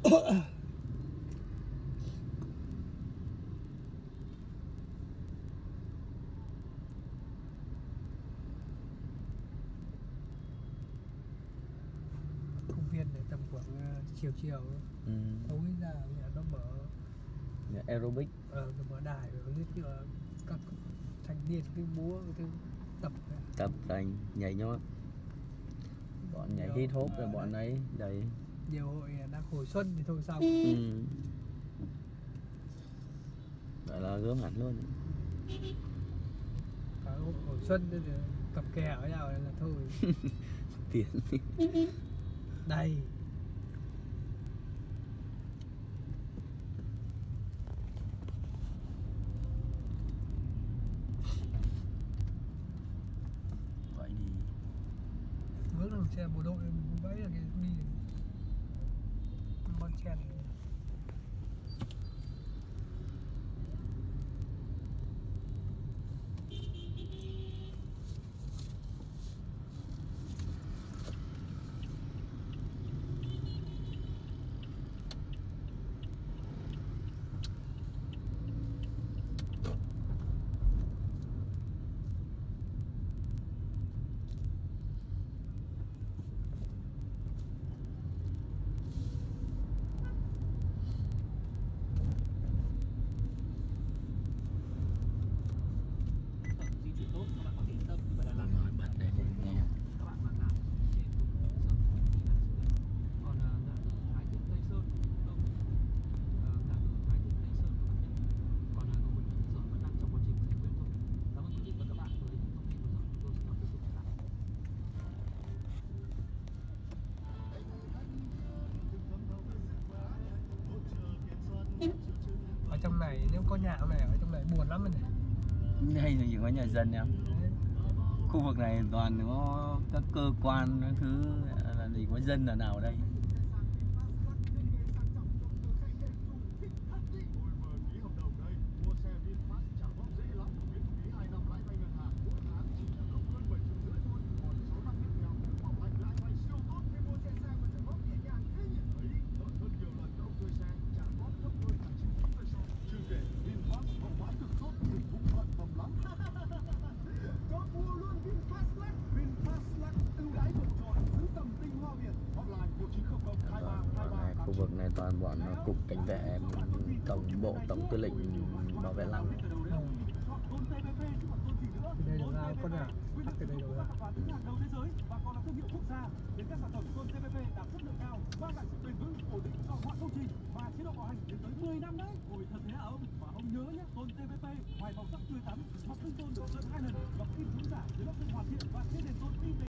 Công viên này tầm khoảng chiều tối ra nó mở aerobic, nó mở đài rồi như là các thanh niên cái múa cái tập thành nhảy nhót, bọn nhảy hip hop rồi bọn ấy đầy. Nhiều hội đang hồi xuân thì thôi xong. Gọi là gớm hẳn luôn. Cả hội hồi xuân thì cặp kè với nhau là thôi. Tiền Đây vậy đi vướng là xe bộ đội vẫy là cái đi con chen. Ở trong này nếu có nhà này ở trong này buồn lắm rồi này. Đây là chỉ có nhà dân em. Khu vực này toàn có các cơ quan các thứ, là gì có dân là nào ở đây. Khu vực này toàn bọn cục cảnh vệ, tổng bộ tổng tư lệnh bảo vệ lăng. Đây là ra con nào bắt từ đây đầu ra. Đầu thế giới và còn là thương hiệu quốc gia đến các sản phẩm tôn TPP đạt chất lượng cao, mang lại sự bền vững ổn định cho mọi công trình và chế độ bảo hành đến tới 10 năm đấy. Ôi thật thế hả ông? Và ông nhớ nhé, tôn TPP ngoài màu sắc tươi tắn, mặt thân tôn được sơn 2 lần và khi chúng giả dưới lớp sơn hoàn thiện và trên nền tôn tinh tế.